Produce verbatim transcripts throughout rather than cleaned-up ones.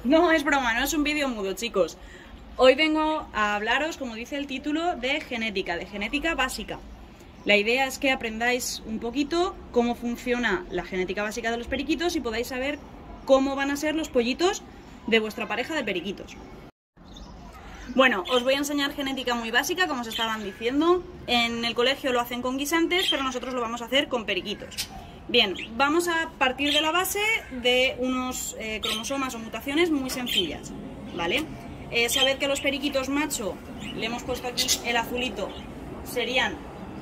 No es broma, no es un vídeo mudo, chicos. Hoy vengo a hablaros, como dice el título, de genética, de genética básica. La idea es que aprendáis un poquito cómo funciona la genética básica de los periquitos y podáis saber cómo van a ser los pollitos de vuestra pareja de periquitos. Bueno, os voy a enseñar genética muy básica, como os estaban diciendo. En el colegio lo hacen con guisantes, pero nosotros lo vamos a hacer con periquitos. Bien, vamos a partir de la base de unos eh, cromosomas o mutaciones muy sencillas, ¿vale? Eh, sabed que a los periquitos macho, le hemos puesto aquí el azulito, serían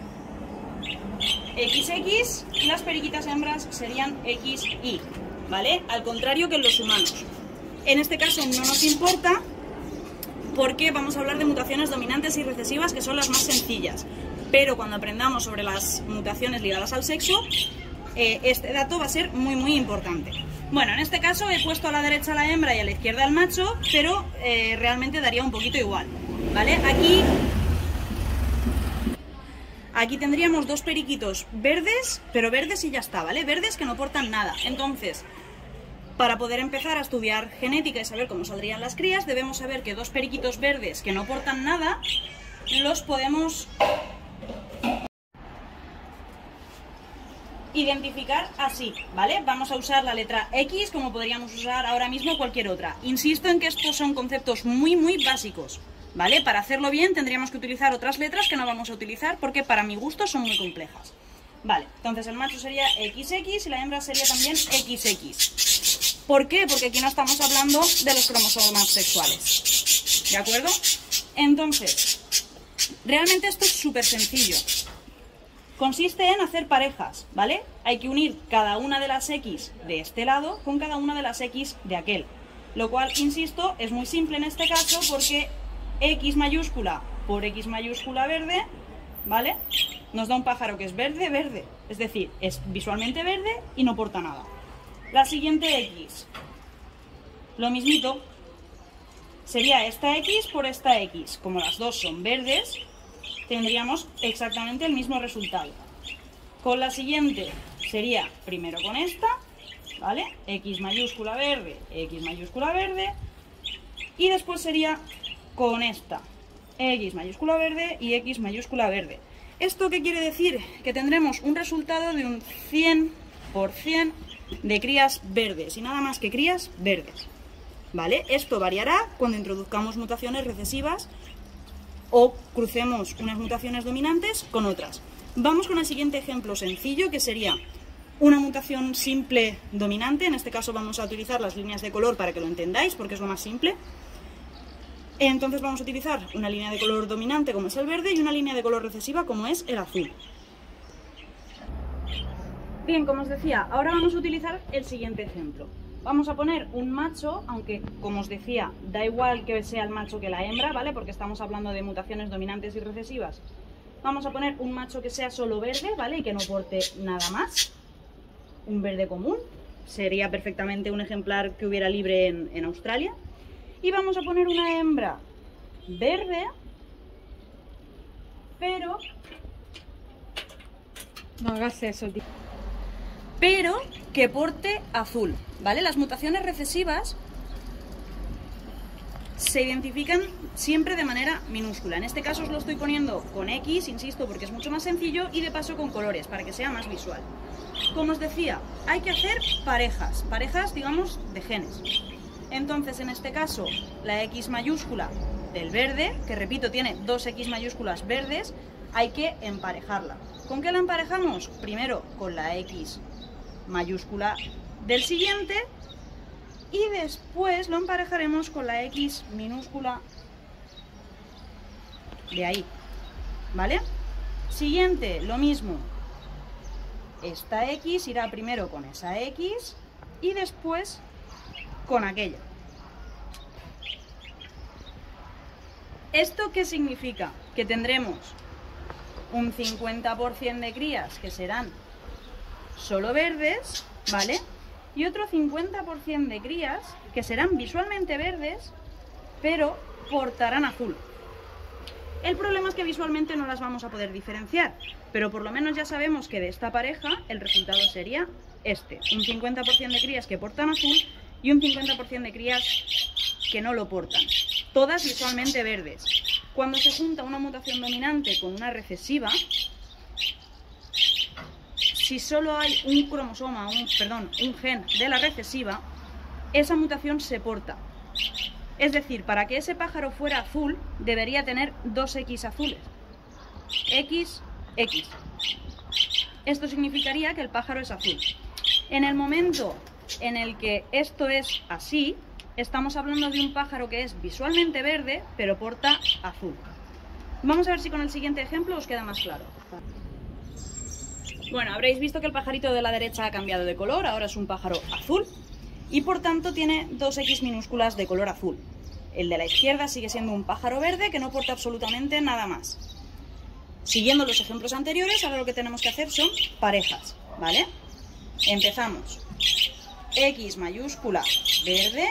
equis equis, y las periquitas hembras serían equis y, ¿vale? Al contrario que en los humanos. En este caso no nos importa, porque vamos a hablar de mutaciones dominantes y recesivas, que son las más sencillas. Pero cuando aprendamos sobre las mutaciones ligadas al sexo, eh, este dato va a ser muy muy importante. Bueno, en este caso he puesto a la derecha a la hembra y a la izquierda al macho, pero eh, realmente daría un poquito igual, ¿vale? Aquí, aquí tendríamos dos periquitos verdes, pero verdes y ya está, ¿vale? Verdes que no portan nada. Entonces, para poder empezar a estudiar genética y saber cómo saldrían las crías, debemos saber que dos periquitos verdes que no portan nada, los podemos identificar así, ¿vale? Vamos a usar la letra X como podríamos usar ahora mismo cualquier otra. Insisto en que estos son conceptos muy muy básicos, ¿vale? Para hacerlo bien tendríamos que utilizar otras letras que no vamos a utilizar porque para mi gusto son muy complejas. Vale, entonces el macho sería equis equis y la hembra sería también equis equis. ¿Por qué? Porque aquí no estamos hablando de los cromosomas sexuales, ¿de acuerdo? Entonces, realmente esto es súper sencillo. Consiste en hacer parejas, ¿vale? Hay que unir cada una de las X de este lado con cada una de las X de aquel. Lo cual, insisto, es muy simple en este caso porque X mayúscula por X mayúscula verde, ¿vale? Nos da un pájaro que es verde, verde. Es decir, es visualmente verde y no porta nada. La siguiente X, lo mismito, sería esta X por esta X. Como las dos son verdes, tendríamos exactamente el mismo resultado. Con la siguiente sería primero con esta, ¿vale? X mayúscula verde, X mayúscula verde. Y después sería con esta, X mayúscula verde y X mayúscula verde. ¿Esto qué quiere decir? Que tendremos un resultado de un cien por cien de crías verdes y nada más que crías verdes, ¿vale? Esto variará cuando introduzcamos mutaciones recesivas o crucemos unas mutaciones dominantes con otras. Vamos con el siguiente ejemplo sencillo, que sería una mutación simple dominante. En este caso vamos a utilizar las líneas de color para que lo entendáis, porque es lo más simple. Entonces vamos a utilizar una línea de color dominante como es el verde y una línea de color recesiva como es el azul. Bien, como os decía, ahora vamos a utilizar el siguiente ejemplo. Vamos a poner un macho, aunque como os decía, da igual que sea el macho que la hembra, ¿vale? Porque estamos hablando de mutaciones dominantes y recesivas. Vamos a poner un macho que sea solo verde, ¿vale? Y que no porte nada más. Un verde común. Sería perfectamente un ejemplar que hubiera libre en, en Australia. Y vamos a poner una hembra verde, pero... No hagas eso, tío. pero que porte azul, ¿vale? Las mutaciones recesivas se identifican siempre de manera minúscula. En este caso os lo estoy poniendo con X, insisto, porque es mucho más sencillo, y de paso con colores, para que sea más visual. Como os decía, hay que hacer parejas, parejas, digamos, de genes. Entonces, en este caso, la X mayúscula del verde, que repito, tiene dos X mayúsculas verdes, hay que emparejarla. ¿Con qué la emparejamos? Primero con la X mayúscula del siguiente y después lo emparejaremos con la X minúscula de ahí, ¿vale? Siguiente, lo mismo. Esta X irá primero con esa X y después con aquella. ¿Esto qué significa? Que tendremos un cincuenta por cien de crías que serán solo verdes, ¿vale? Y otro cincuenta por cien de crías que serán visualmente verdes, pero portarán azul. El problema es que visualmente no las vamos a poder diferenciar, pero por lo menos ya sabemos que de esta pareja el resultado sería este, un cincuenta por cien de crías que portan azul y un cincuenta por ciento de crías que no lo portan, todas visualmente verdes. Cuando se junta una mutación dominante con una recesiva, si solo hay un cromosoma, un, perdón, un gen de la recesiva, esa mutación se porta. Es decir, para que ese pájaro fuera azul, debería tener dos X azules. X, X. Esto significaría que el pájaro es azul. En el momento en el que esto es así, estamos hablando de un pájaro que es visualmente verde, pero porta azul. Vamos a ver si con el siguiente ejemplo os queda más claro. Bueno, habréis visto que el pajarito de la derecha ha cambiado de color, ahora es un pájaro azul, y por tanto tiene dos X minúsculas de color azul. El de la izquierda sigue siendo un pájaro verde que no porta absolutamente nada más. Siguiendo los ejemplos anteriores, ahora lo que tenemos que hacer son parejas, ¿vale? Empezamos. X mayúscula verde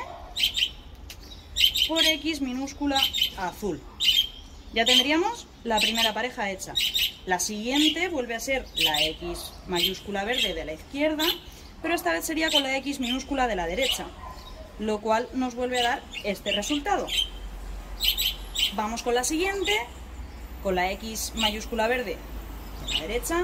por X minúscula azul. Ya tendríamos la primera pareja hecha. La siguiente vuelve a ser la X mayúscula verde de la izquierda, pero esta vez sería con la X minúscula de la derecha, lo cual nos vuelve a dar este resultado. Vamos con la siguiente, con la X mayúscula verde de la derecha.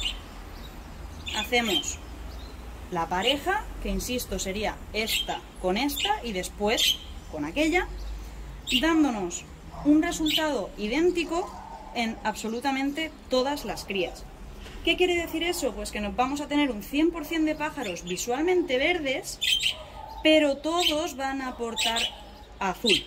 Hacemos la pareja, que insisto sería esta con esta y después con aquella, dándonos un resultado idéntico en absolutamente todas las crías. ¿Qué quiere decir eso? Pues que nos vamos a tener un cien por ciento de pájaros visualmente verdes, pero todos van a portar azul.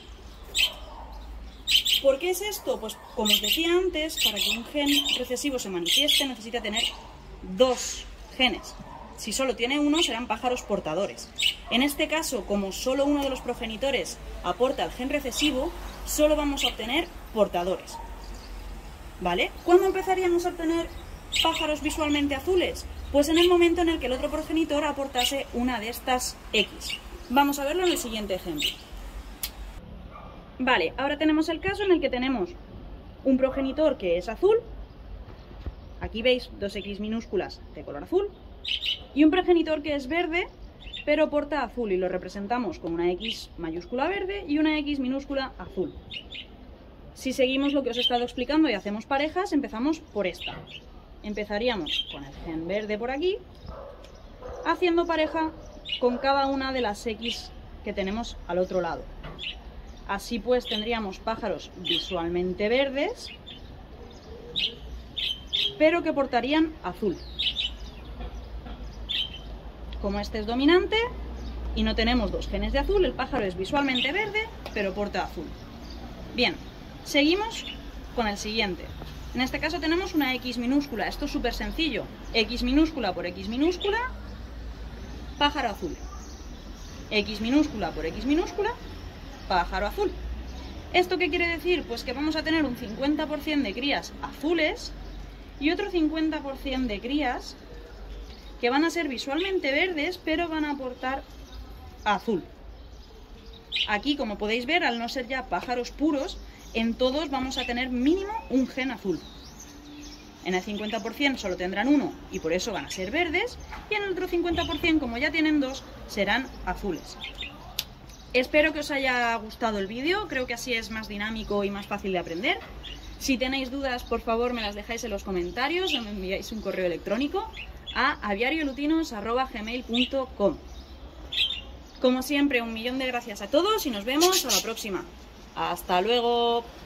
¿Por qué es esto? Pues como os decía antes, para que un gen recesivo se manifieste necesita tener dos genes. Si solo tiene uno, serán pájaros portadores. En este caso, como solo uno de los progenitores aporta el gen recesivo, solo vamos a obtener portadores. ¿Vale? ¿Cuándo empezaríamos a obtener pájaros visualmente azules? Pues en el momento en el que el otro progenitor aportase una de estas X. Vamos a verlo en el siguiente ejemplo. Vale, ahora tenemos el caso en el que tenemos un progenitor que es azul. Aquí veis dos X minúsculas de color azul. Y un progenitor que es verde, pero porta azul y lo representamos con una X mayúscula verde y una X minúscula azul. Si seguimos lo que os he estado explicando y hacemos parejas, empezamos por esta. Empezaríamos con el gen verde por aquí, haciendo pareja con cada una de las X que tenemos al otro lado. Así pues tendríamos pájaros visualmente verdes, pero que portarían azul. Como este es dominante y no tenemos dos genes de azul, el pájaro es visualmente verde, pero porta azul. Bien, seguimos con el siguiente. En este caso tenemos una X minúscula. Esto es súper sencillo. X minúscula por X minúscula, pájaro azul. X minúscula por X minúscula, pájaro azul. ¿Esto qué quiere decir? Pues que vamos a tener un cincuenta por ciento de crías azules y otro cincuenta por ciento de crías que van a ser visualmente verdes, pero van a aportar azul. Aquí, como podéis ver, al no ser ya pájaros puros, en todos vamos a tener mínimo un gen azul. En el cincuenta por ciento solo tendrán uno y por eso van a ser verdes, y en el otro cincuenta por ciento, como ya tienen dos, serán azules. Espero que os haya gustado el vídeo, creo que así es más dinámico y más fácil de aprender. Si tenéis dudas, por favor me las dejáis en los comentarios o me enviáis un correo electrónico a aviariolutinos arroba gmail punto com. Como siempre, un millón de gracias a todos y nos vemos a la próxima. ¡Hasta luego!